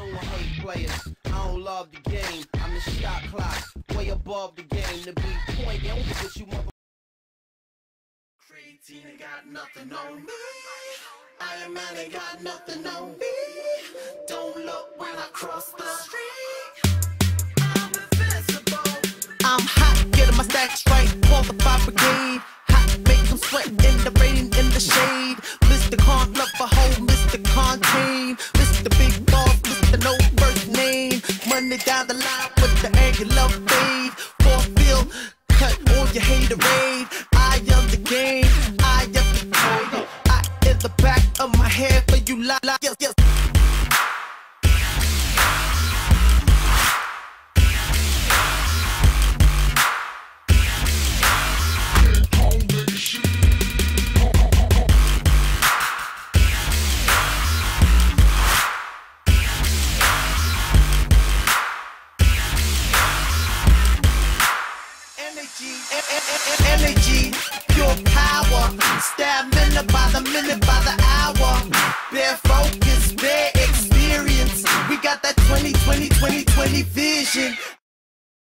don't hate players. I don't love the game. I'm the shot clock, way above the game. To be point, don't put you mother. Creatine ain't got nothing on me. Iron Man ain't got nothing on me. Don't look when I cross the street. I'm invincible. I'm hot, getting my stacks right for the fire brigade. Hot, make them sweat in the rain, in the shade. Mr. Con, love a hoe, Mr. Contain. Mr. Big Boss, Mr. No First Name. Money down the line with the angular fade. For field, cut on your haterade. I am the game, I am the code. I in the back of my head for you lie, yes, yes. Energy, pure power, stamina by the minute, by the hour. Bare focus, bare